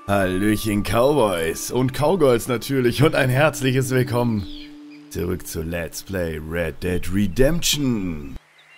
Hallöchen Cowboys und Cowgirls natürlich und ein herzliches Willkommen zurück zu Let's Play Red Dead Redemption.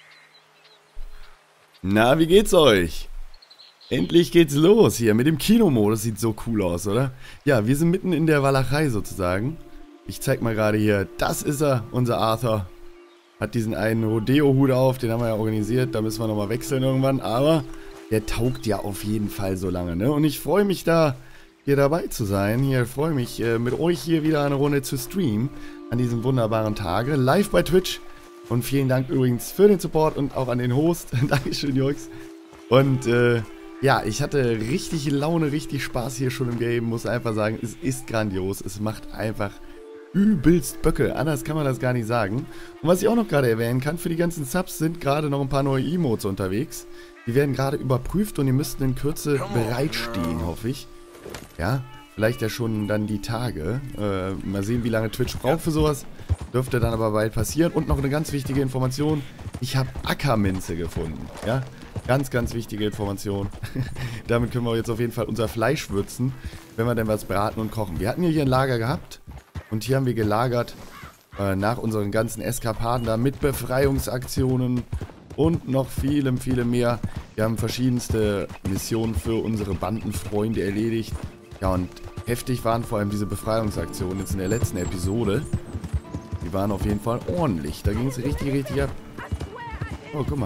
Na, wie geht's euch? Endlich geht's los hier mit dem Kinomodus, sieht so cool aus, oder? Ja, wir sind mitten in der Walachei sozusagen. Ich zeig mal gerade hier, das ist er, unser Arthur. Hat diesen einen Rodeo-Hut auf, den haben wir ja organisiert, da müssen wir nochmal wechseln irgendwann, aber der taugt ja auf jeden Fall so lange, ne? Und ich freue mich da, hier dabei zu sein. Hier freue mich, mit euch hier wieder eine Runde zu streamen an diesem wunderbaren Tage. Live bei Twitch. Und vielen Dank übrigens für den Support und auch an den Host. Dankeschön, Jungs. Und ja, ich hatte richtig Laune, richtig Spaß hier schon im Game. Muss einfach sagen, es ist grandios. Es macht einfach übelst Böcke. Anders kann man das gar nicht sagen. Und was ich auch noch gerade erwähnen kann, für die ganzen Subs sind gerade noch ein paar neue Emotes unterwegs. Die werden gerade überprüft und die müssten in Kürze bereitstehen, hoffe ich. Ja, vielleicht ja schon dann die Tage. Mal sehen, wie lange Twitch braucht für sowas. Dürfte dann aber bald passieren. Und noch eine ganz wichtige Information. Ich habe Ackerminze gefunden. Ja, ganz, ganz wichtige Information. Damit können wir jetzt auf jeden Fall unser Fleisch würzen, wenn wir denn was braten und kochen. Wir hatten hier ein Lager gehabt. Und hier haben wir gelagert nach unseren ganzen Eskapaden da mit Befreiungsaktionen und noch vielem mehr. Wir haben verschiedenste Missionen für unsere Bandenfreunde erledigt. Ja, und heftig waren vor allem diese Befreiungsaktionen jetzt in der letzten Episode. Die waren auf jeden Fall ordentlich. Da ging es richtig ab. Oh, guck mal.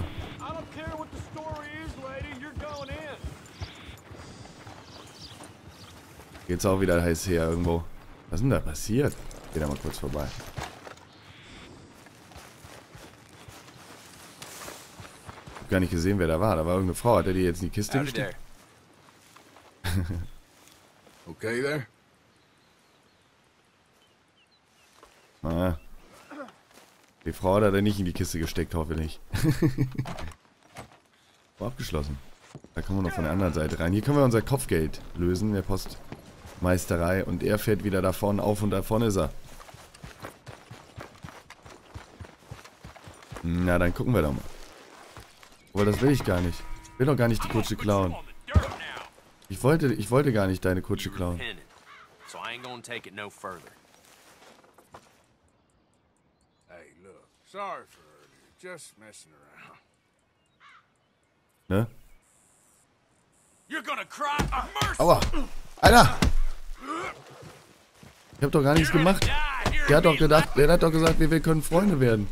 Geht's auch wieder heiß her irgendwo. Was ist denn da passiert? Geh da mal kurz vorbei. Ich hab gar nicht gesehen, wer da war. Da war irgendeine Frau. Hat er die jetzt in die Kiste gesteckt? Okay there? Ah. Die Frau hat er nicht in die Kiste gesteckt, hoffentlich. War abgeschlossen. Da kommen wir noch von der anderen Seite rein. Hier können wir unser Kopfgeld lösen, der Postmeisterei. Und er fährt wieder davon auf und davon ist er. Na, dann gucken wir doch mal. Aber das will ich gar nicht. Ich will doch gar nicht die Kutsche klauen. Ich wollte gar nicht deine Kutsche klauen. Hey, look. Sorry for earlier. Just messing around. Ne? You're gonna cry for mercy. Aua! Alter! Ich hab doch gar nichts gemacht. Der hat doch gesagt, wir können Freunde werden.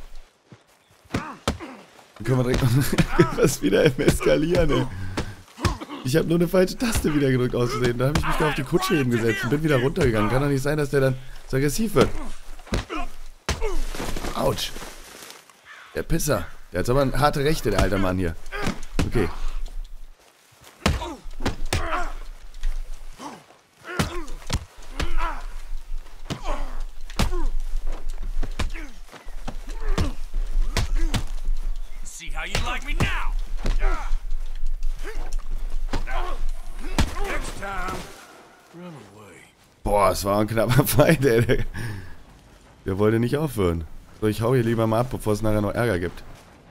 Dann können wir direkt was wieder im Eskalieren, ey. Ich habe nur eine falsche Taste wieder gedrückt auszusehen. Da habe ich mich da auf die Kutsche eben gesetzt und bin wieder runtergegangen. Kann doch nicht sein, dass der dann so aggressiv wird. Autsch. Der Pisser. Der hat aber eine harte Rechte, der alte Mann hier. Okay. See how you like me now. Next time, run away. Boah, es war ein knapper Fight, ey. Der wollte nicht aufhören. So, ich hau hier lieber mal ab, bevor es nachher noch Ärger gibt.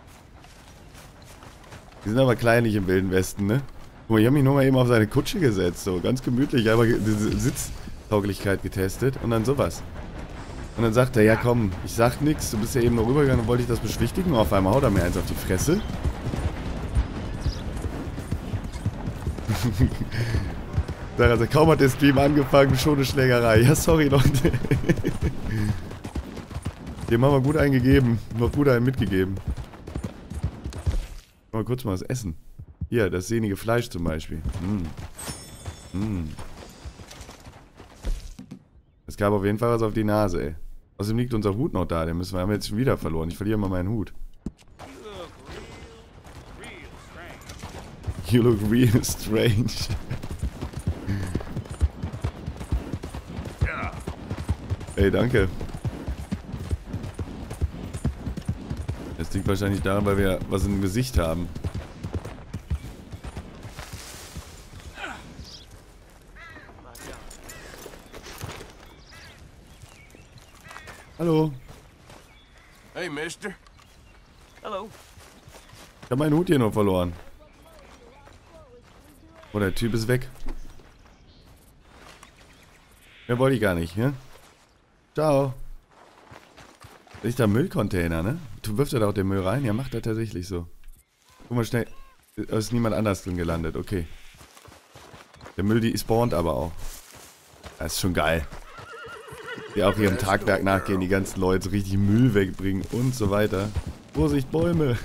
Die sind aber kleinlich im Wilden Westen, ne? Guck mal, ich habe mich nur mal eben auf seine Kutsche gesetzt, so ganz gemütlich, aber diese Sitztauglichkeit getestet und dann sowas. Und dann sagt er, ja komm, ich sag nix, du bist ja eben noch rübergegangen und wollte ich das beschwichtigen. Und auf einmal haut er mir eins auf die Fresse. Sag also, kaum hat der Stream angefangen, schon eine Schlägerei. Ja, sorry, Leute. Dem haben wir gut eingegeben. Noch gut einen mitgegeben. Mal kurz mal was essen. Hier, das sehnige Fleisch zum Beispiel. Es gab auf jeden Fall was auf die Nase, ey. Außerdem liegt unser Hut noch da. Den haben wir jetzt schon wieder verloren. Ich verliere mal meinen Hut. You look real strange. Ey, danke. Das liegt wahrscheinlich daran, weil wir was im Gesicht haben. Hallo. Hey, mister. Hello. Ich habe meinen Hut hier noch verloren. Oh, der Typ ist weg. Mehr wollte ich gar nicht, ne? Ciao. Ist da Müllcontainer, ne? Du wirfst ja da auch den Müll rein? Ja, macht er tatsächlich so. Guck mal schnell. Da ist niemand anders drin gelandet, okay. Der Müll, die spawnt aber auch. Das ist schon geil. Die auch ihrem Tagwerk nachgehen, die ganzen Leute richtig Müll wegbringen und so weiter. Vorsicht, Bäume!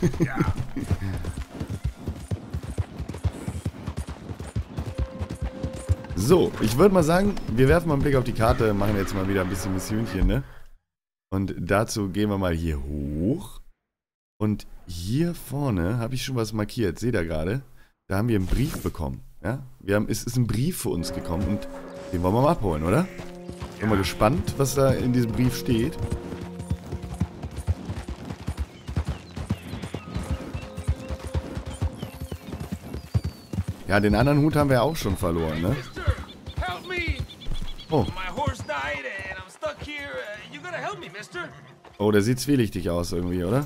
So, ich würde mal sagen, wir werfen mal einen Blick auf die Karte, machen jetzt mal wieder ein bisschen Missionchen, ne? Und dazu gehen wir mal hier hoch. Und hier vorne habe ich schon was markiert, seht ihr gerade? Da haben wir einen Brief bekommen, ja? Es ist ein Brief für uns gekommen und den wollen wir mal abholen, oder? Bin mal gespannt, was da in diesem Brief steht. Ja, den anderen Hut haben wir auch schon verloren, ne? Oh. Oh, der sieht zwielichtig aus irgendwie, oder?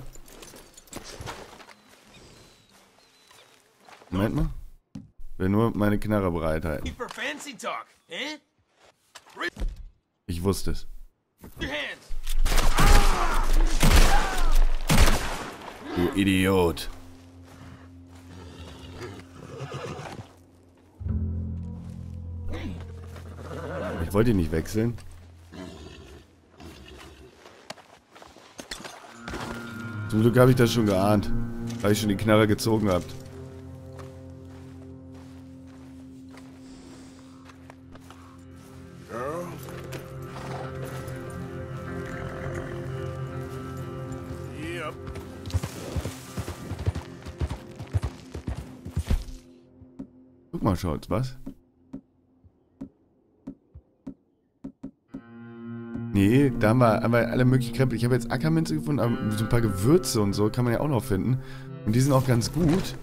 Moment mal. Will nur meine Knarre bereithalten. Ich wusste es. Du Idiot. Ich wollte ihn nicht wechseln. Zum Glück habe ich das schon geahnt, weil ich schon die Knarre gezogen habe. Guck mal, Scholz, was? Nee, da haben wir alle möglichen Krempel. Ich habe jetzt Ackerminze gefunden, aber so ein paar Gewürze und so kann man ja auch noch finden. Und die sind auch ganz gut.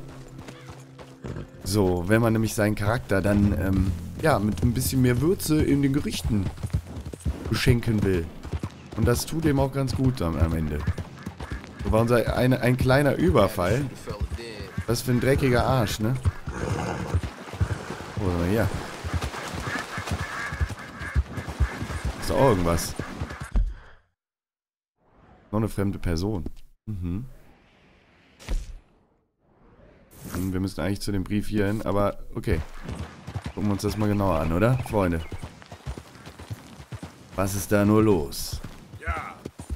So, wenn man nämlich seinen Charakter dann, ja, mit ein bisschen mehr Würze in den Gerichten beschenken will. Und das tut ihm auch ganz gut dann am Ende. So war ein kleiner Überfall. Was für ein dreckiger Arsch, ne? Oh, hier. Ist auch irgendwas. Noch eine fremde Person. Mhm. Wir müssen eigentlich zu dem Brief hier hin, aber okay. Gucken wir uns das mal genauer an, oder? Freunde. Was ist da nur los? Ja.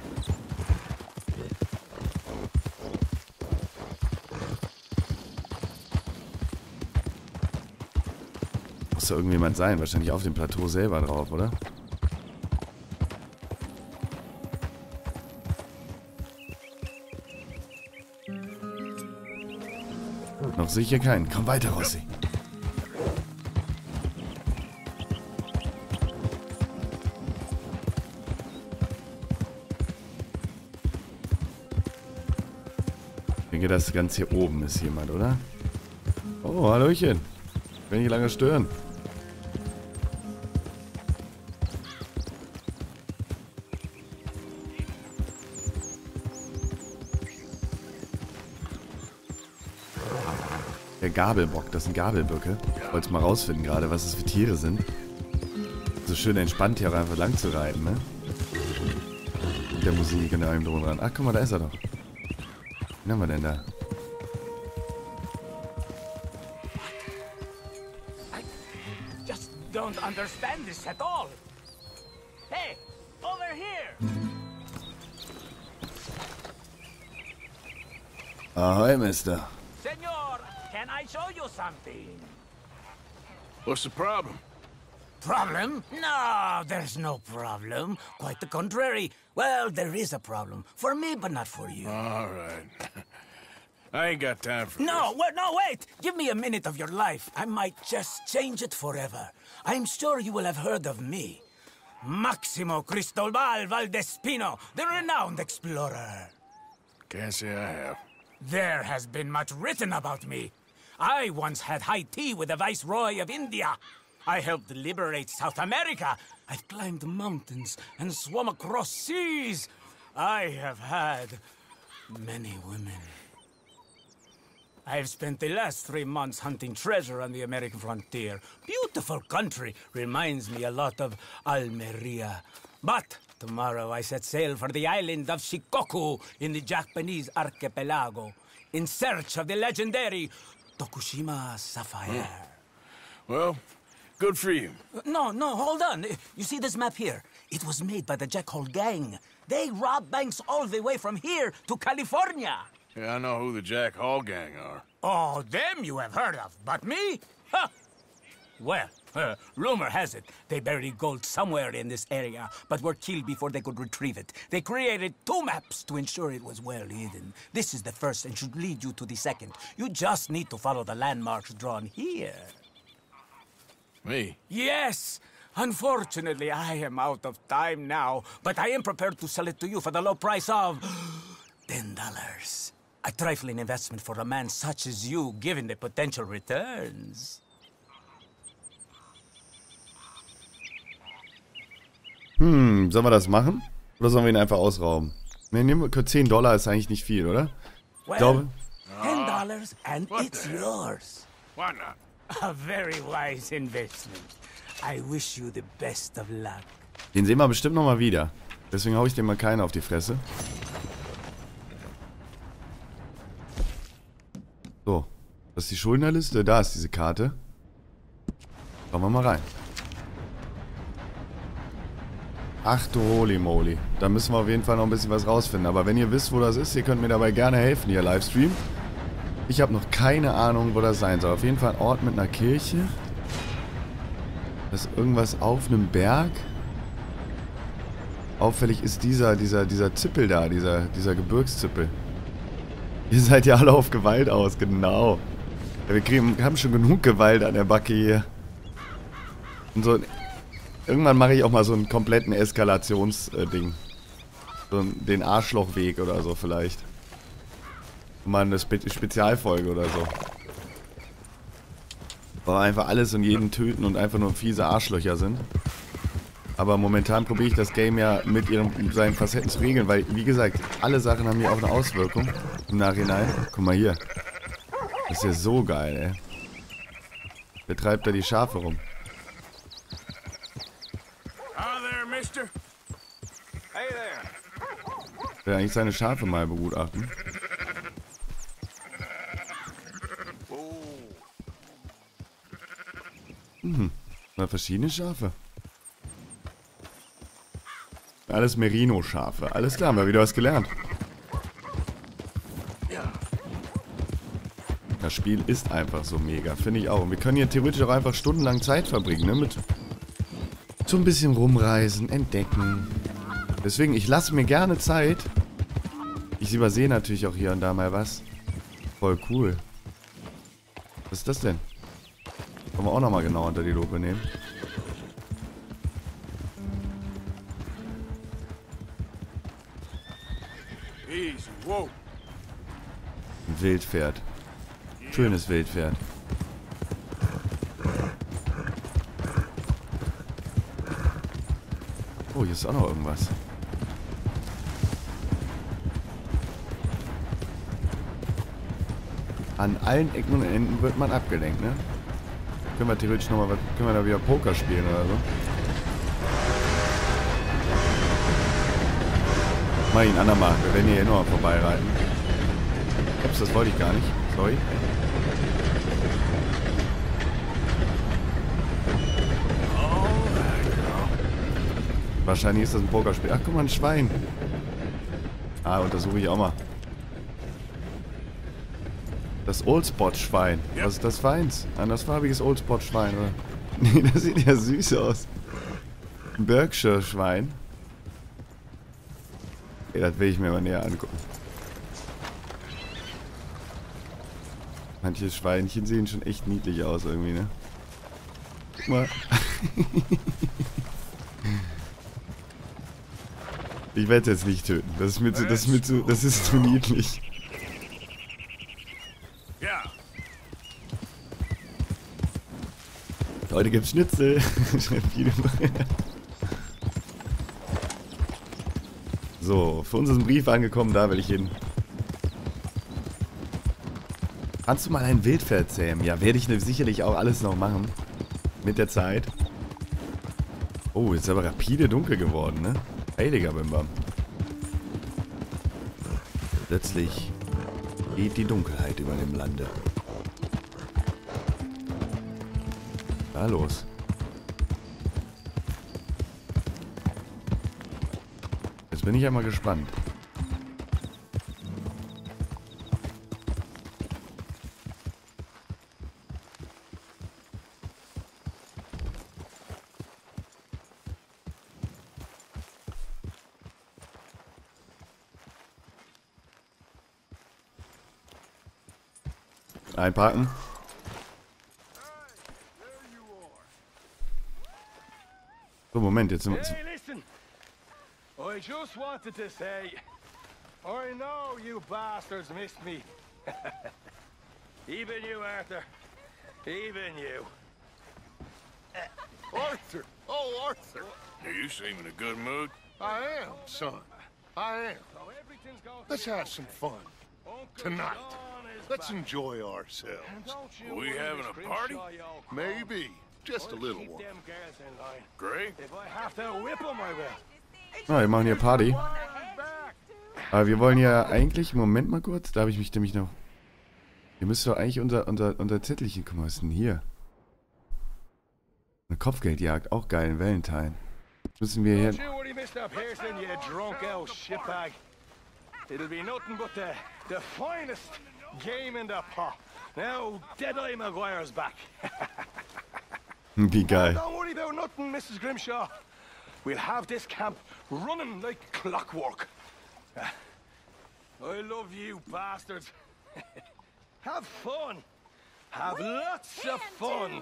Muss da irgendjemand sein. Wahrscheinlich auf dem Plateau selber drauf, oder? Noch sehe ich hier keinen. Komm weiter, Rossi. Ich denke, das ganz hier oben ist jemand, oder? Oh, Hallöchen. Ich will nicht lange stören. Der Gabelbock, das sind Gabelböcke. Ich wollte es mal rausfinden gerade, was das für Tiere sind. So schön entspannt hier auch einfach lang zu reiten, ne? Mit der Musik und allem drum und dran. Ach, guck mal, da ist er doch. Wen haben wir denn da? I just don't understand this at all. Hey, over here! Ahoi, Mister. Senor, can I show you something? What's the problem? Problem? No, there's no problem. Quite the contrary. Well, there is a problem. For me, but not for you. All right. I ain't got time for No, wait! Give me a minute of your life. I might just change it forever. I'm sure you will have heard of me. Maximo Cristobal Valdespino, the renowned explorer. this. Can't say I have. There has been much written about me. I once had high tea with the Viceroy of India. I helped liberate South America. I've climbed mountains and swum across seas. I have had many women. I've spent the last 3 months hunting treasure on the American frontier. Beautiful country. Reminds me a lot of Almeria. But tomorrow I set sail for the island of Shikoku in the Japanese archipelago in search of the legendary Tokushima Sapphire. Well, good for you. No, hold on. You see this map here? It was made by the Jack Hole gang. They rob banks all the way from here to California. Yeah, I know who the Jack Hall gang are. Oh, them you have heard of, but me? Huh. Well, rumor has it they buried gold somewhere in this area, but were killed before they could retrieve it. They created 2 maps to ensure it was well hidden. This is the first and should lead you to the second. You just need to follow the landmarks drawn here. Me? Yes! Unfortunately, I am out of time now, but I am prepared to sell it to you for the low price of $10. A trifling investment for a man such as you, given the potential returns. Sollen wir das machen? Oder sollen wir ihn einfach ausrauben? Ne, nehmen wir $10 ist eigentlich nicht viel, oder? Ich glaube... $10 and it's yours. Why not? A very wise investment. I wish you the best of luck. Den sehen wir bestimmt nochmal wieder. Deswegen hau ich dem mal keinen auf die Fresse. So. Das ist die Schuldnerliste. Da ist diese Karte. Schauen wir mal rein. Ach du holy moly. Da müssen wir auf jeden Fall noch ein bisschen was rausfinden. Aber wenn ihr wisst, wo das ist, ihr könnt mir dabei gerne helfen, hier Livestream. Ich habe noch keine Ahnung, wo das sein soll. Auf jeden Fall ein Ort mit einer Kirche. Das ist irgendwas auf einem Berg. Auffällig ist dieser Zippel da, dieser Gebirgszippel. Ihr seid ja alle auf Gewalt aus, genau. Ja, wir haben schon genug Gewalt an der Backe hier. Und so, irgendwann mache ich auch mal so einen kompletten Eskalationsding. So den Arschlochweg oder so vielleicht. Mal eine Spezialfolge oder so. Wo einfach alles und jeden töten und einfach nur fiese Arschlöcher sind. Aber momentan probiere ich das Game ja mit seinen Facetten zu regeln, weil, wie gesagt, alle Sachen haben hier auch eine Auswirkung im Nachhinein. Guck mal hier. Das ist ja so geil, ey. Wer treibt da die Schafe rum? There, mister. Hey there. Ich will eigentlich seine Schafe mal begutachten. Mal verschiedene Schafe. Alles Merino-Schafe. Alles klar, haben wir wieder was gelernt. Das Spiel ist einfach so mega, finde ich auch. Und wir können hier theoretisch auch einfach stundenlang Zeit verbringen, ne? Mit so ein bisschen rumreisen, entdecken. Deswegen, ich lasse mir gerne Zeit. Ich übersehe natürlich auch hier und da mal was. Voll cool. Was ist das denn? Können wir auch nochmal genau unter die Lupe nehmen. Easy, whoa. Ein Wildpferd. Schönes Wildpferd. Oh, hier ist auch noch irgendwas. An allen Ecken und Enden wird man abgelenkt, ne? Können wir theoretisch nochmal was... Können wir da wieder Poker spielen oder so? Mach ich ein andermal. Wir werden hier nochmal vorbeireiten. Ups, das wollte ich gar nicht. Sorry. Wahrscheinlich ist das ein Pokerspiel. Ach, guck mal, ein Schwein. Ah, untersuche ich auch mal. Das Oldspot-Schwein. Was ist das Feins? Ein andersfarbiges Oldspot-Schwein, oder? Nee, das sieht ja süß aus. Ein Berkshire-Schwein. Ey, das will ich mir mal näher angucken. Manche Schweinchen sehen schon echt niedlich aus irgendwie, ne? Guck mal. Ich werde es jetzt nicht töten. Das ist zu niedlich. Ja. Heute gibt's Schnitzel. So, für uns ist ein Brief angekommen, da will ich hin. Kannst du mal ein Wildpferd zähmen? Ja, werde ich sicherlich auch alles noch machen. Mit der Zeit. Oh, ist aber rapide dunkel geworden, ne? Heiliger Bimbam. Plötzlich geht die Dunkelheit über dem Lande. Da los. Jetzt bin ich einmal gespannt. Einparken. So, Moment, jetzt sind wir... Hey, listen. I just wanted to say, I know you bastards missed me. Even you, Arthur. Even you. Arthur! Oh, Arthur! You seem in a good mood. I am, son. I am. So everything's going Let's have some fun. Uncle Tonight. John is Let's back. enjoy ourselves. And don't you We worry, having Miss a party? Grimshaw, y'all. Maybe. Just a I'll little keep one. them girls in line. Great. If I have to whip them, I will. Ah, wir machen hier Party. Aber wir wollen ja eigentlich... Moment mal kurz. Da habe ich mich nämlich noch... Hier müsste doch eigentlich unser Zettelchen... Guck mal, was ist denn hier? Eine Kopfgeldjagd. Auch geil, ein Valentine. Müssen wir Don't hier... you worry, Mr. Pearson, you drunk old shitbag. It'll be nothing but the finest game in the pot. Now, Deadeye Maguire's back. Wie geil. Don't worry about nothing, Mrs. Grimshaw. We'll have this camp running like clockwork. I love you, bastards. Have fun. Have lots of fun.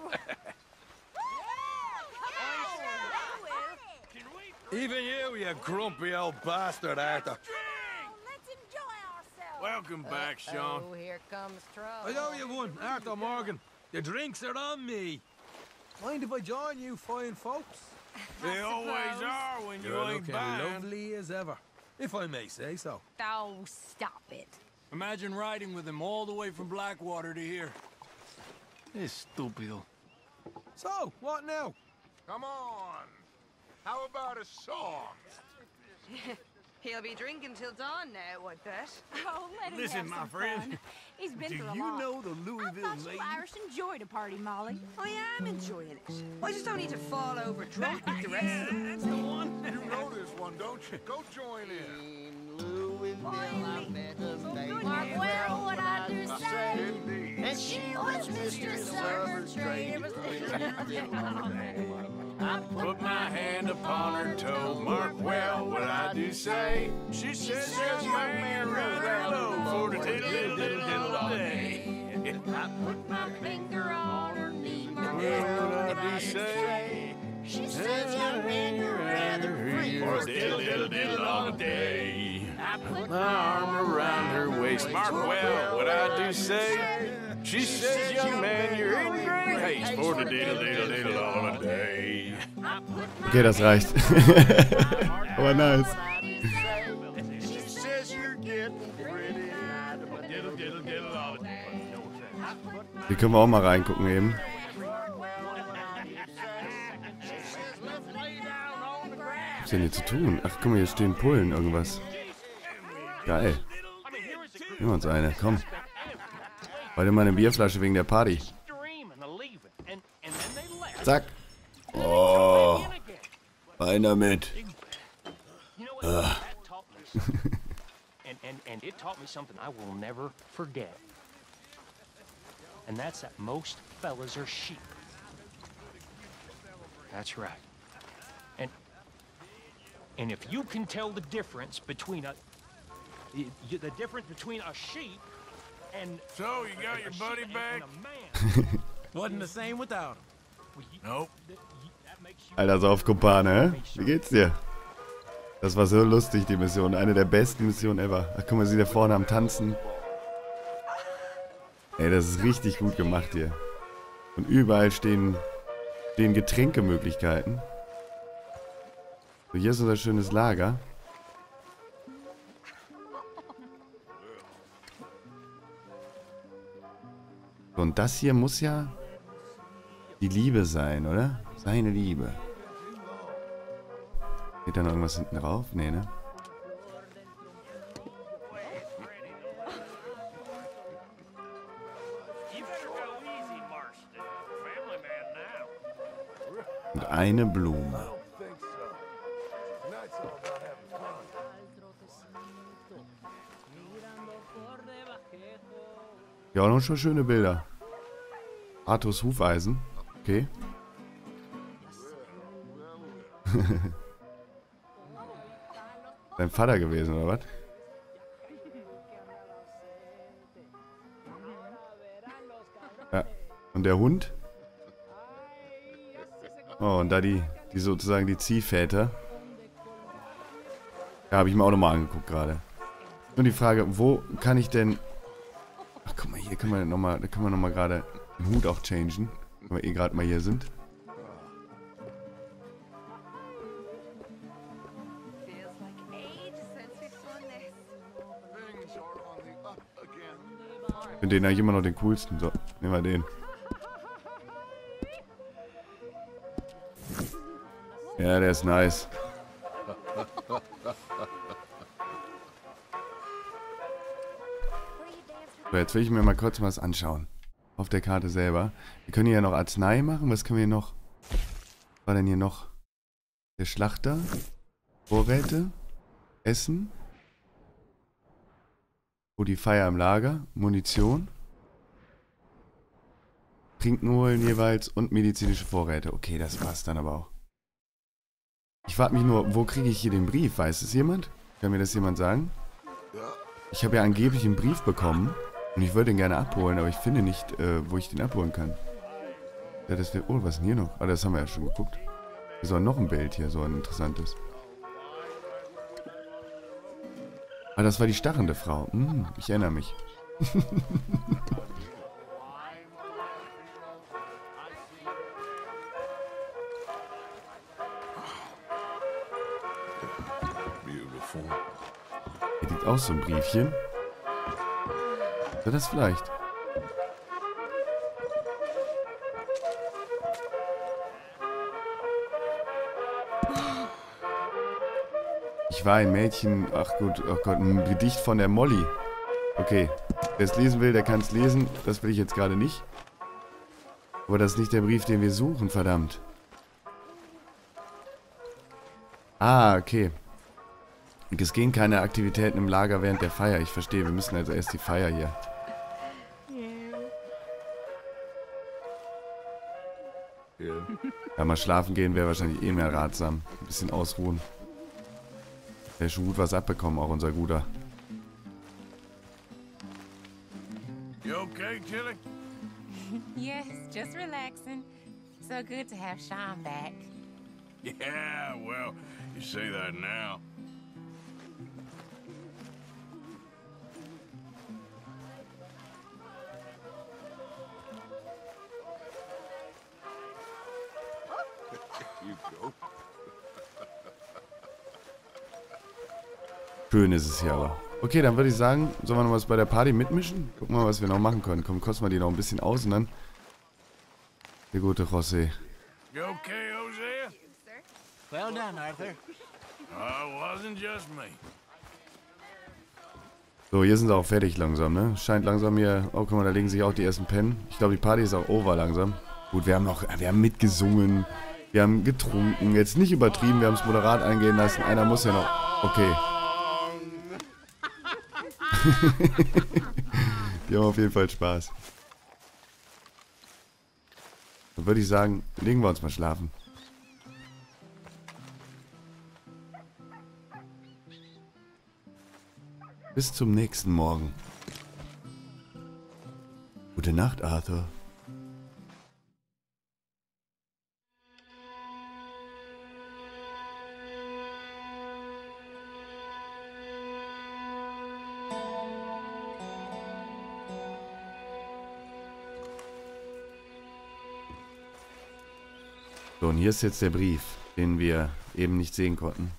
Even you grumpy old bastard, Arthur. Let's enjoy ourselves. Welcome back, Sean. Oh, here comes trouble. I owe you one, Arthur Morgan. The drinks are on me. Mind if I join you fine folks? They always are when you You're ain't looking buying. lovely as ever, if I may say so. Oh, stop it. Imagine riding with him all the way from Blackwater to here. Estúpido. So, what now? Come on. How about a song? He'll be drinking till dawn now, I bet. Oh, let him Listen, have my some friend, fun. He's been Do through a you lot. know the I Louisville thought you lady? Irish enjoyed a party, Molly. I am enjoying it. I just don't need to fall over drunk with the rest of them. That's the one. You know this one, don't you? Go join in. Mark, well, what I do say. Indeed. And she was mistress of her trade. Put my hand upon her toe. Mark well what I do say. She says, yes, man, you're right low for the diddle diddle diddle all day. I put my finger on her knee, Mark, Well, well, what I do say. She says, young man, you're rather free. For diddle diddle diddle all day. I put My arm around her waist. Mark well what I do say. She says, young man, you're in great haste for the diddle diddle diddle all day. Okay, das reicht. Aber nice. She says you're getting pretty. Diddle diddle diddle all day. Hier können wir auch mal reingucken eben. Was ist denn hier zu tun? Ach, guck mal, hier stehen Pullen, irgendwas. Geil. Nehmen wir uns eine, komm. Heute mal eine Bierflasche wegen der Party. Zack. Oh. Rein damit. And it taught me something I will never forget. And that's that most fellas are sheep. That's right. And if you can tell the difference between a sheep and So, you got your buddy and back? a man, Wasn't the same without him. Nope. that makes you Alter, sauf, Kumpane, hä? Wie geht's dir? Das war so lustig, die Mission. Eine der besten Missionen ever. Ach, guck mal, sie da vorne am Tanzen. Ey, das ist richtig gut gemacht hier. Und überall stehen Getränkemöglichkeiten. So, hier ist unser schönes Lager. Und das hier muss ja die Liebe sein, oder? Seine Liebe. Steht da noch irgendwas hinten drauf? Nee, ne? Und eine Blume. Ja, noch schon schöne Bilder. Arthurs Hufeisen. Okay. Dein Vater gewesen, oder was? Ja. Und der Hund? Oh, und da die sozusagen die Ziehväter. Ja, habe ich mir auch nochmal angeguckt gerade. Nur die Frage, wo kann ich denn... Ach, guck mal, hier können wir nochmal, da können wir nochmal gerade den Hut auch changen. Wenn wir eh gerade mal hier sind. Ich finde den eigentlich immer noch den coolsten. So, nehmen wir den. Ja, der ist nice. So, jetzt will ich mir mal kurz was anschauen. Auf der Karte selber. Wir können hier ja noch Arznei machen. Was können wir noch? Was war denn hier noch? Der Schlachter. Vorräte. Essen. Oh, die Feier im Lager. Munition. Trinken holen jeweils und medizinische Vorräte. Okay, das war's dann aber auch. Ich frage mich nur, wo kriege ich hier den Brief? Weiß es jemand? Kann mir das jemand sagen? Ich habe ja angeblich einen Brief bekommen. Und ich würde den gerne abholen, aber ich finde nicht, wo ich den abholen kann. Ja, das wäre... Oh, was ist denn hier noch? Ah, das haben wir ja schon geguckt. Wir sollen noch ein Bild hier, so ein interessantes. Ah, das war die stachende Frau. Ich erinnere mich. Hier liegt auch so ein Briefchen. Ist das vielleicht? Ich war ein Mädchen... Ach gut, oh Gott, ein Gedicht von der Molly. Okay, wer es lesen will, der kann es lesen. Das will ich jetzt gerade nicht. Aber das ist nicht der Brief, den wir suchen, verdammt. Ah, okay. Es gehen keine Aktivitäten im Lager während der Feier. Ich verstehe, wir müssen also erst die Feier hier. Ja, mal schlafen gehen wäre wahrscheinlich eh mehr ratsam. Ein bisschen ausruhen. Der hat schon gut was abbekommen, auch unser Guter. You okay, Tilly? Yes, just relaxing. So good to have Sean back. Yeah, well, you say that now. You go. Schön ist es hier aber. Okay, dann würde ich sagen, sollen wir noch was bei der Party mitmischen? Gucken wir mal, was wir noch machen können. Komm, kosten wir die noch ein bisschen aus und dann... Der gute José. You okay, Hosea? Well done, Arthur. Wasn't just me. So, hier sind sie auch fertig langsam, ne? Scheint langsam hier... Oh, guck mal, da legen sich auch die ersten Pennen. Ich glaube, die Party ist auch over langsam. Gut, wir haben mitgesungen. Wir haben getrunken. Jetzt nicht übertrieben, wir haben es moderat eingehen lassen. Einer muss ja noch... Okay. Die haben auf jeden Fall Spaß. Dann würde ich sagen, legen wir uns mal schlafen. Bis zum nächsten Morgen. Gute Nacht, Arthur. So, und hier ist jetzt der Brief, den wir eben nicht sehen konnten.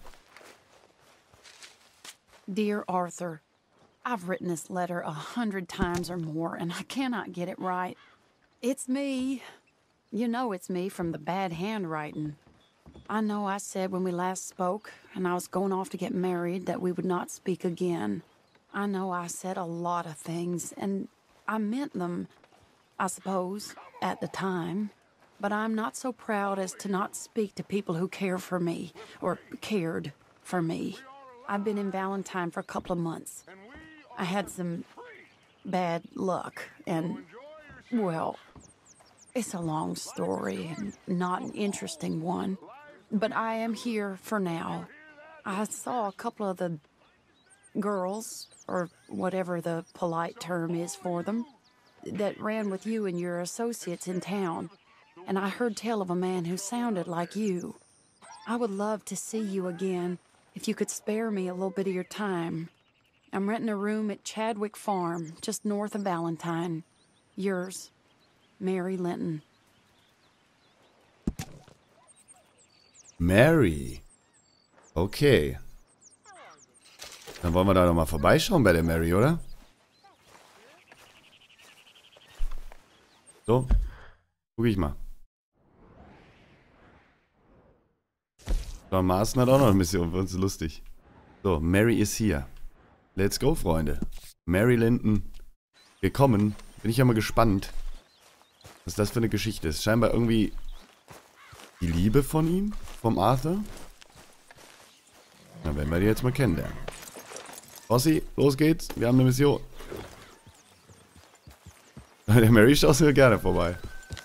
Dear Arthur, I've written this letter 100 times or more, and I cannot get it right. It's me. You know it's me from the bad handwriting. I know I said when we last spoke, and I was going off to get married, that we would not speak again. I know I said a lot of things, and I meant them, I suppose, at the time. But I'm not so proud as to not speak to people who care for me, or cared for me. I've been in Valentine for a couple of months. I had some bad luck, and, well, it's a long story and not an interesting one. But I am here for now. I saw a couple of the girls, or whatever the polite term is for them, that ran with you and your associates in town. And I heard tell of a man who sounded like you. I would love to see you again if you could spare me a little bit of your time. I'm renting a room at Chadwick Farm, just north of Valentine. Yours, Mary Linton. Mary. Okay. Dann wollen wir da nochmal vorbeischauen bei der Mary, oder? So. Guck ich mal. John Marston hat auch noch eine Mission für uns, lustig. So, Mary ist hier. Let's go, Freunde. Mary Linton. Gekommen. Bin ich ja mal gespannt, was das für eine Geschichte ist. Scheinbar irgendwie die Liebe von ihm, vom Arthur. Na, werden wir die jetzt mal kennenlernen. Rossi, los geht's. Wir haben eine Mission. Der Mary schaut mir gerne vorbei.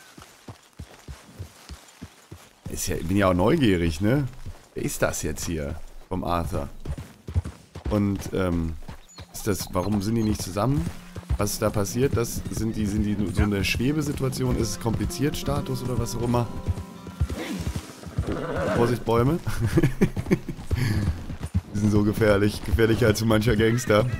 Ja, ich bin ja auch neugierig, ne? Wer ist das jetzt hier vom Arthur? Und, ist das, warum sind die nicht zusammen? Was ist da passiert? Sind die so eine Schwebesituation? Ist es kompliziert, Status oder was auch immer? Vorsicht, Bäume. Die sind so gefährlich. Gefährlicher als so mancher Gangster.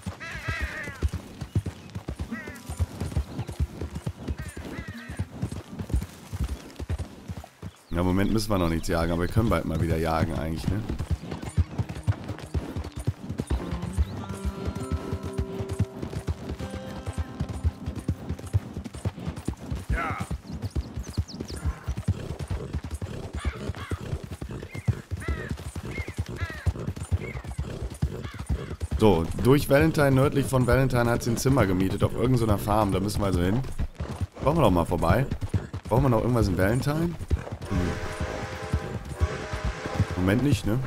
Ja, im Moment müssen wir noch nichts jagen, aber wir können bald mal wieder jagen eigentlich, ne? So, durch Valentine, nördlich von Valentine hat sie ein Zimmer gemietet auf irgendeiner Farm. Da müssen wir also hin. Brauchen wir doch mal vorbei. Brauchen wir noch irgendwas in Valentine? Moment nicht, ne?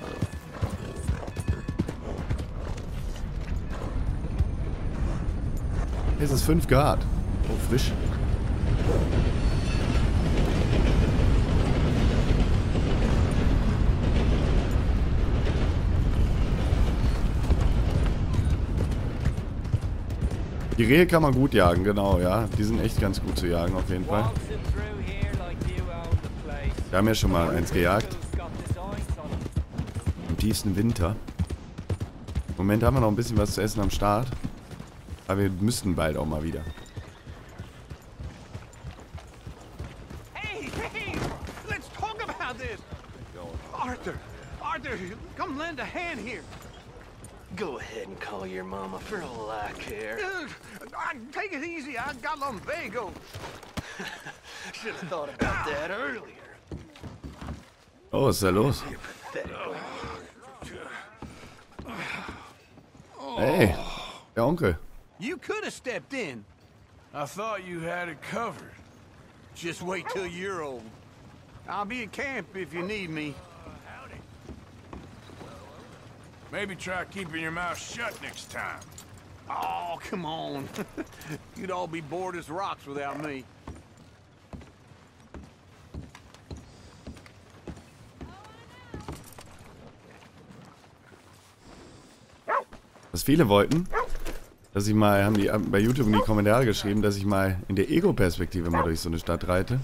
Es ist 5 Grad. Oh, frisch. Die Rehe kann man gut jagen, genau, ja. Die sind echt ganz gut zu jagen, auf jeden Fall. Wir haben ja schon mal eins gejagt. Im tiefsten Winter. Im Moment haben wir noch ein bisschen was zu essen am Start. Aber wir müssten bald auch mal wieder. Hey, let's talk about this. Arthur, come lend a hand here. Go ahead and call your mama for all I care. Take it easy, I got lumbago. Should have thought about that earlier. Oh, was ist da los? Hey, der Onkel. You could have stepped in. I thought you had it covered. Just wait till you're old. I'll be at camp if you need me. Maybe try keeping your mouth shut next time. Oh, come on. You'd all be bored as rocks without me. Was viele wollten, dass ich mal, haben die bei YouTube in die Kommentare geschrieben, dass ich mal in der Ego-Perspektive mal durch so eine Stadt reite.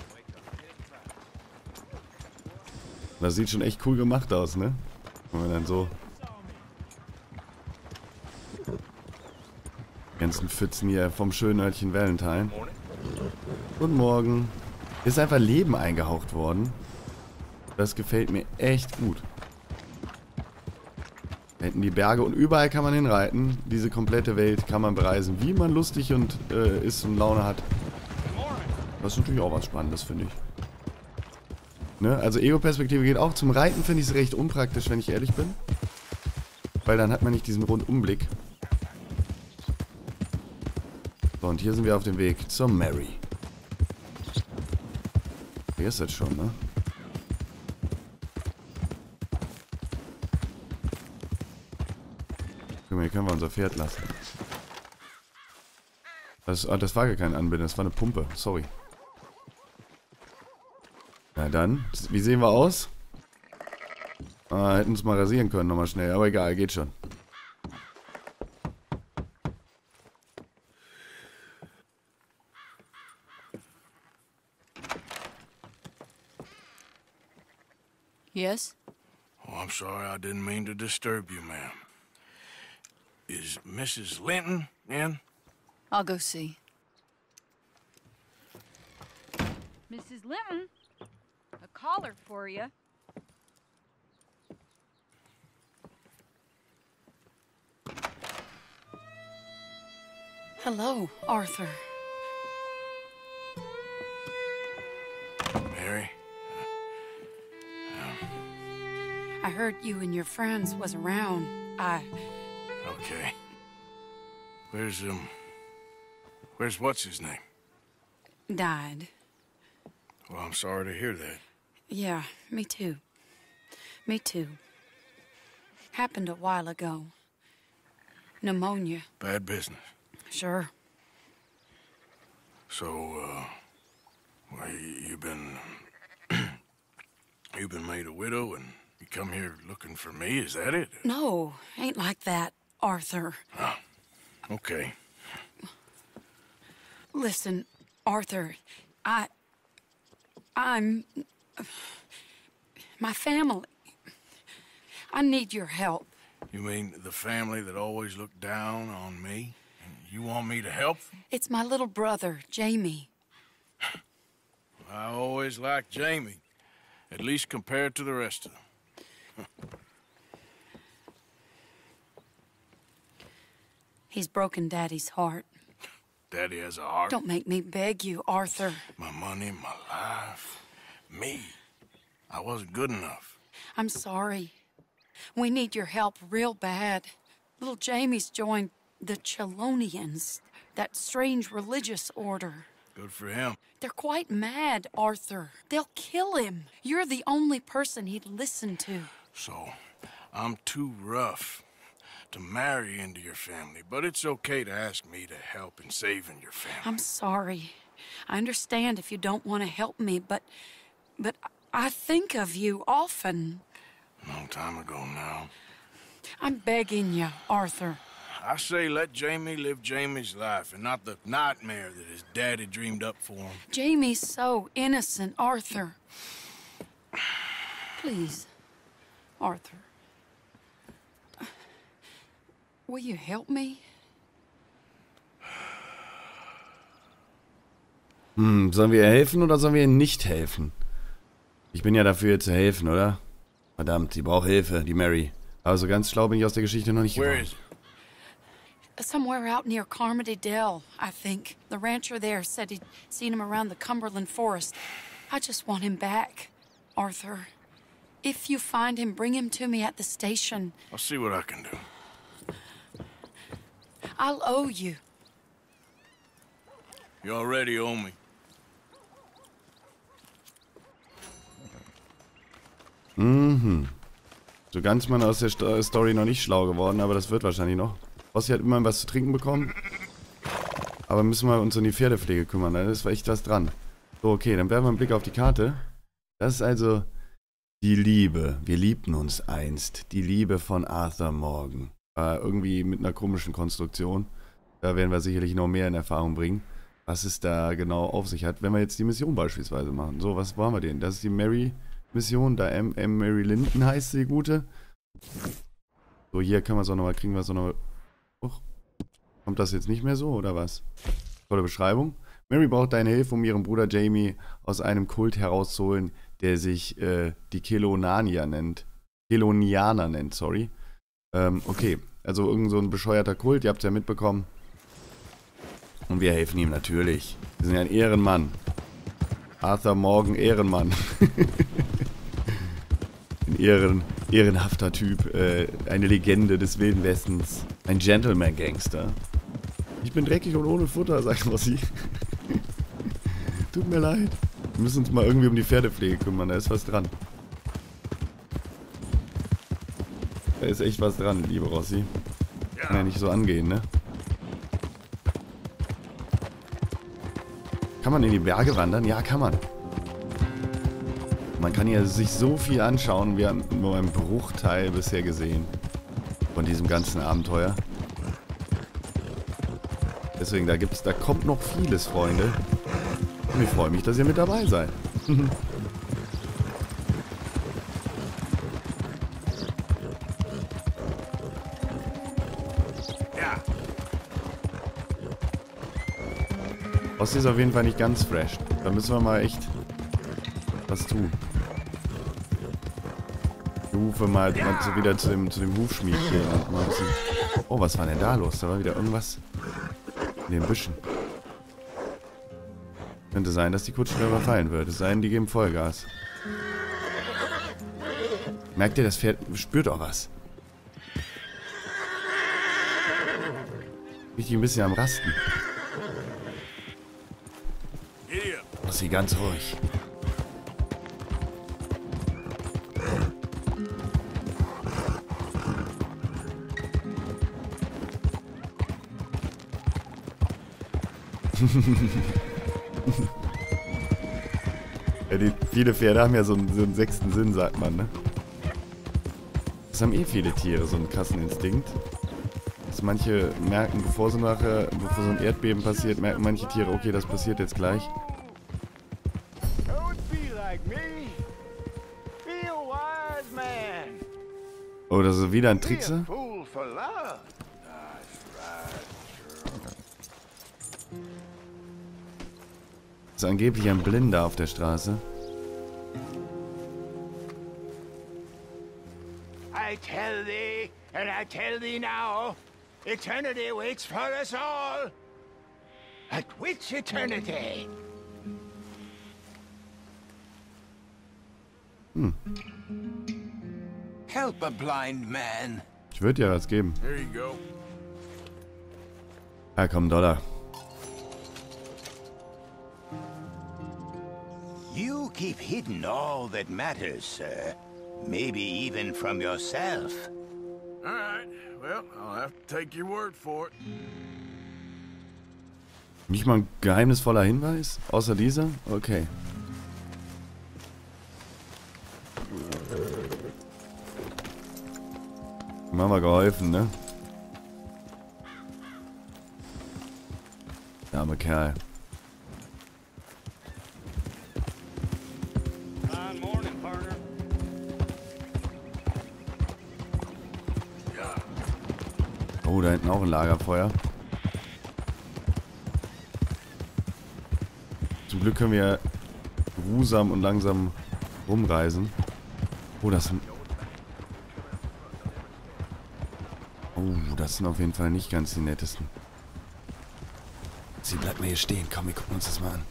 Das sieht schon echt cool gemacht aus, ne? Wenn man dann so die ganzen Pfützen hier vom schönen Örtchen Valentine. Guten Morgen. Ist einfach Leben eingehaucht worden. Das gefällt mir echt gut. Da hinten die Berge und überall kann man hinreiten. Diese komplette Welt kann man bereisen, wie man lustig und ist und Laune hat. Das ist natürlich auch was Spannendes, finde ich. Ne? Also Ego-Perspektive geht auch. Zum Reiten finde ich es recht unpraktisch, wenn ich ehrlich bin. Weil dann hat man nicht diesen Rundumblick. So, und hier sind wir auf dem Weg zur Mary. Hier ist das schon, ne? Guck mal, hier können wir unser Pferd lassen. Das war gar kein Anbinden, das war eine Pumpe. Sorry. Na dann, wie sehen wir aus? Hätten uns mal rasieren können, nochmal schnell. Aber egal, geht schon. Yes? Oh, I'm sorry, I didn't mean to disturb you, ma'am. Is Mrs. Linton in? I'll go see. Mrs. Linton? A caller for you. Hello, Arthur. Mary? I heard you and your friends was around. Okay. Where's what's his name? Died. Well, I'm sorry to hear that. Yeah, me too. Me too. Happened a while ago. Pneumonia. Bad business. Sure. So, well, you've been made a widow and you come here looking for me, is that it? No, ain't like that, Arthur. Oh, okay. Listen, Arthur, I'm... my family. I need your help. You mean the family that always looked down on me? And you want me to help them? It's my little brother, Jamie. I always liked Jamie, at least compared to the rest of them. He's broken Daddy's heart. Daddy has a heart. Don't make me beg you, Arthur. My money, my life, me. I wasn't good enough. I'm sorry. We need your help real bad. Little Jamie's joined the Chelonians, that strange religious order. Good for him. They're quite mad, Arthur. They'll kill him. You're the only person he'd listen to. So, I'm too rough to marry into your family, but it's okay to ask me to help in saving your family. I'm sorry. I understand if you don't want to help me, but I think of you often. Long time ago now. I'm begging you, Arthur. I say let Jamie live Jamie's life and not the nightmare that his daddy dreamed up for him. Jamie's so innocent, Arthur. Please, Arthur. Will you help me? Sollen wir ihr helfen oder sollen wir ihr nicht helfen? Ich bin ja dafür, ihr zu helfen, oder? Verdammt, sie braucht Hilfe, die Mary. Aber so ganz schlau bin ich aus der Geschichte noch nicht geworden. Somewhere out near Carmody Dell, I think. The rancher there said he'd seen him around the Cumberland Forest. I just want him back, Arthur. If you find him, bring him to me at the station. I'll see what I can do. I'll owe you. You already owe me. So ganz mal aus der Story noch nicht schlau geworden, aber das wird wahrscheinlich noch. Rossi hat immerhin was zu trinken bekommen. Aber müssen wir uns um die Pferdepflege kümmern, da ist echt was dran. So, okay, dann werfen wir einen Blick auf die Karte. Das ist also die Liebe. Wir liebten uns einst. Die Liebe von Arthur Morgan. Irgendwie mit einer komischen Konstruktion. Da werden wir sicherlich noch mehr in Erfahrung bringen, was es da genau auf sich hat, wenn wir jetzt die Mission beispielsweise machen. So, wo haben wir den? Das ist die Mary-Mission, da Mary Linton heißt die gute. So, hier können wir es auch nochmal, kriegen wir es auch nochmal. Kommt das jetzt nicht mehr so, oder was? Tolle Beschreibung. Mary braucht deine Hilfe, um ihren Bruder Jamie aus einem Kult herauszuholen, der sich die Chelonianer nennt, sorry. Okay, also irgend so ein bescheuerter Kult, ihr habt es ja mitbekommen. Und wir helfen ihm natürlich. Wir sind ja ein Ehrenmann. Arthur Morgan Ehrenmann. Ein ehrenhafter Typ. Eine Legende des Wilden Westens. Ein Gentleman-Gangster. Ich bin dreckig und ohne Futter, sagt Rossi. Tut mir leid. Wir müssen uns mal irgendwie um die Pferdepflege kümmern, da ist was dran. Da ist echt was dran, liebe Rossi. Kann ja nicht so angehen, ne? Kann man in die Berge wandern? Ja, kann man. Man kann hier sich so viel anschauen. Wir haben nur einen Bruchteil bisher gesehen. Von diesem ganzen Abenteuer. Deswegen, da kommt noch vieles, Freunde. Und ich freue mich, dass ihr mit dabei seid. Ostsee ist auf jeden Fall nicht ganz fresh. Da müssen wir mal echt was tun. Ich rufe mal wieder zu dem Hufschmied gehen und mal ein bisschen... Oh, was war denn da los? Da war wieder irgendwas in den Büschen. Könnte sein, dass die Kutsche da überfallen wird. Es sei denn, die geben Vollgas. Merkt ihr, das Pferd spürt auch was. Richtig ein bisschen am Rasten. Lass sie ganz ruhig. Ja, viele Pferde haben ja so einen sechsten Sinn, sagt man, ne? Das haben eh viele Tiere, so einen krassen Instinkt. Dass manche merken, bevor so ein Erdbeben passiert, merken manche Tiere, okay, das passiert jetzt gleich. Oh, das ist wieder ein Trickser? Das ist angeblich ein Blinder auf der Straße. I tell thee, and I tell thee now, eternity waits for us all. At which eternity? Help a blind man. Ich würde dir was geben. There you go. Ja, komm, Dollar. You keep hidden all that matters, sir. Maybe even from yourself. All right. Well, I'll have to take your word for it. Nicht mal ein geheimnisvoller Hinweis? Außer dieser? Okay. Ihm haben wir geholfen, ne? Der arme Kerl. Oh, da hinten auch ein Lagerfeuer. Zum Glück können wir ruhsam und langsam rumreisen. Oh, das sind auf jeden Fall nicht ganz die nettesten. Sie bleibt mal hier stehen. Komm, wir gucken uns das mal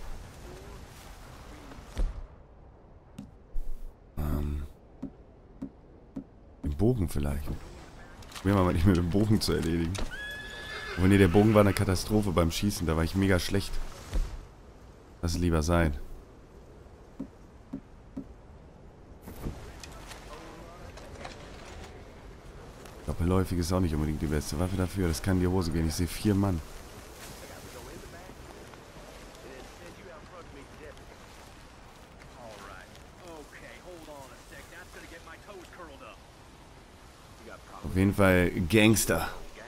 an. Den Bogen vielleicht. Probieren wir mal nicht mit dem Bogen zu erledigen. Aber nee, der Bogen war eine Katastrophe beim Schießen. Da war ich mega schlecht. Lass es lieber sein. Doppelläufig ist auch nicht unbedingt die beste Waffe dafür. Das kann in die Hose gehen. Ich sehe 4 Mann. Auf jeden Fall Gangster.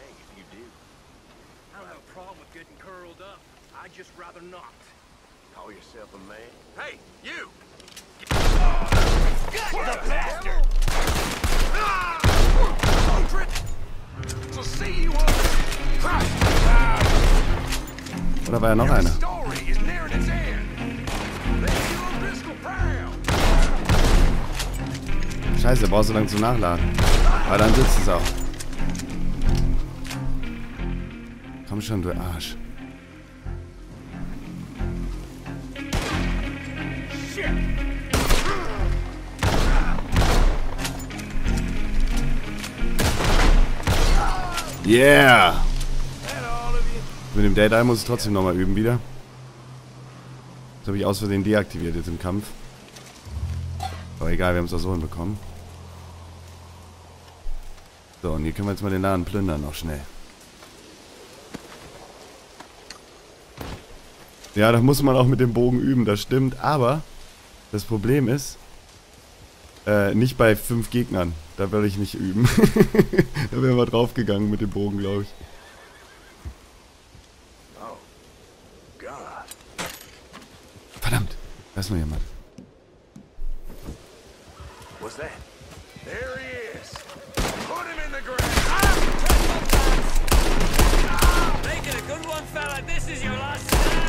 Hey, you! Oder war ja noch einer? Scheiße, brauchst du lang zum Nachladen. Aber dann sitzt es auch. Komm schon, du Arsch. Yeah! Mit dem Dead Eye muss ich trotzdem nochmal üben wieder. Das habe ich aus Versehen deaktiviert jetzt im Kampf. Aber egal, wir haben es auch so hinbekommen. So, und hier können wir jetzt mal den Laden plündern noch schnell. Ja, da muss man auch mit dem Bogen üben, das stimmt. Aber das Problem ist, nicht bei 5 Gegnern. Da werde ich nicht üben. Da wären wir draufgegangen mit dem Bogen, glaube ich. Oh, God. Verdammt, da ist noch jemand. What's that? There he is. Put him in the ground. Make it a good one, fella. This is your last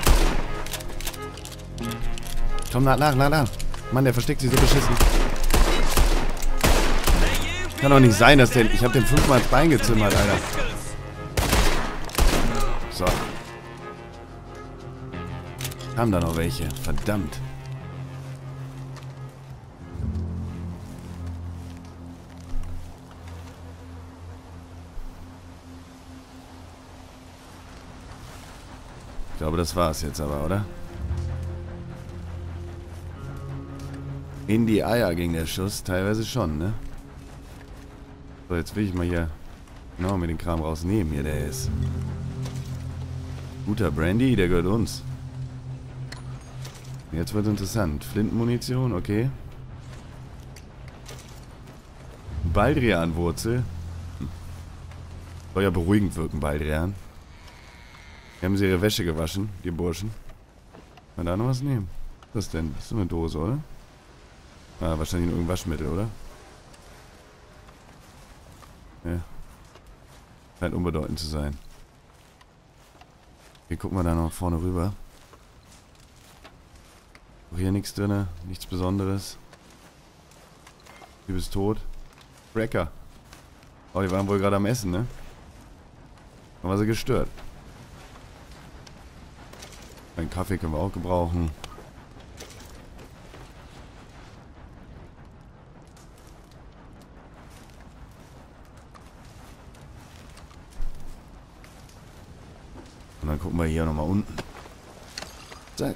stand. Komm, nach. Mann, der versteckt sich so beschissen. Kann doch nicht sein, dass der... Ich habe den 5-mal ins Bein gezimmert, Alter. So. Haben da noch welche. Verdammt. Ich glaube, das war's jetzt aber, oder? In die Eier ging der Schuss. Teilweise schon, ne? So, jetzt will ich mal hier genau mit den Kram rausnehmen. Hier, der ist. Guter Brandy, der gehört uns. Jetzt wird interessant. Flintenmunition, okay. Baldrianwurzel. Soll ja beruhigend wirken, Baldrian. Die haben sie ihre Wäsche gewaschen, die Burschen. Kann man da noch was nehmen? Was denn? Das ist so eine Dose, oder? Ah, wahrscheinlich nur irgendein Waschmittel, oder? Ja. Scheint unbedeutend zu sein. Hier gucken wir da noch vorne rüber. Auch hier nichts drin, nichts Besonderes. Du bist tot. Cracker. Oh, die waren wohl gerade am Essen, ne? Dann war sie gestört. Einen Kaffee können wir auch gebrauchen. Und dann gucken wir hier nochmal unten. Zack.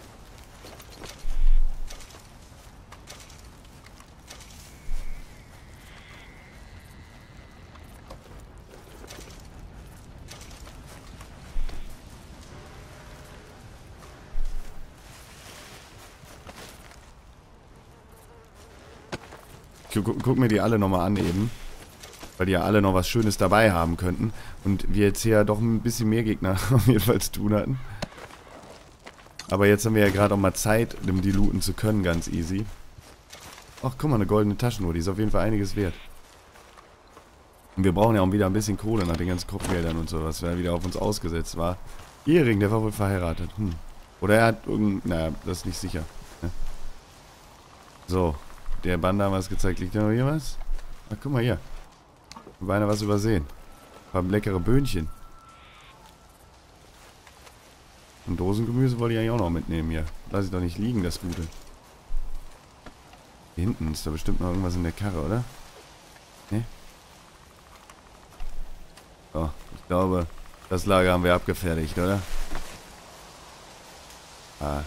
Guck mir die alle nochmal an eben. Weil die ja alle noch was Schönes dabei haben könnten. Und wir jetzt hier doch ein bisschen mehr Gegner auf jeden Fall zu tun hatten. Aber jetzt haben wir ja gerade auch mal Zeit, um die looten zu können, ganz easy. Ach, guck mal, eine goldene Taschenuhr, die ist auf jeden Fall einiges wert. Und wir brauchen ja auch wieder ein bisschen Kohle nach den ganzen Kopfgeldern und so, was wieder auf uns ausgesetzt war. Ehering, der war wohl verheiratet. Oder er hat irgendein... Naja, das ist nicht sicher. Ne? So, der Band haben wir es gezeigt. Liegt da noch hier was? Ach, guck mal hier. Beinahe was übersehen. Ein paar leckere Böhnchen. Und Dosengemüse wollte ich eigentlich auch noch mitnehmen hier. Lass ich doch nicht liegen, das Gute. Hier hinten ist da bestimmt noch irgendwas in der Karre, oder? Ne? So, ich glaube, das Lager haben wir abgefertigt, oder? Ah.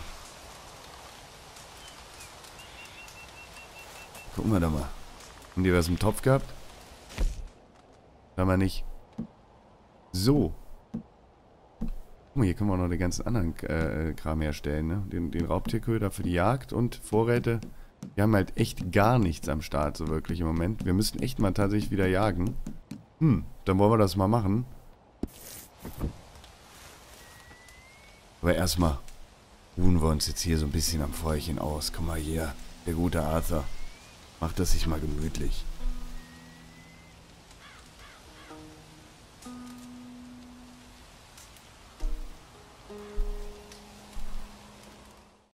Gucken wir da mal. Haben die was im Topf gehabt? Haben wir nicht. So. Guck mal, hier können wir auch noch den ganzen anderen Kram herstellen, ne? Den Raubtierköder für die Jagd und Vorräte. Wir haben halt echt gar nichts am Start, so wirklich im Moment. Wir müssten echt mal tatsächlich wieder jagen. Dann wollen wir das mal machen. Aber erstmal ruhen wir uns jetzt hier so ein bisschen am Feuerchen aus. Guck mal hier, der gute Arthur. Macht das sich mal gemütlich.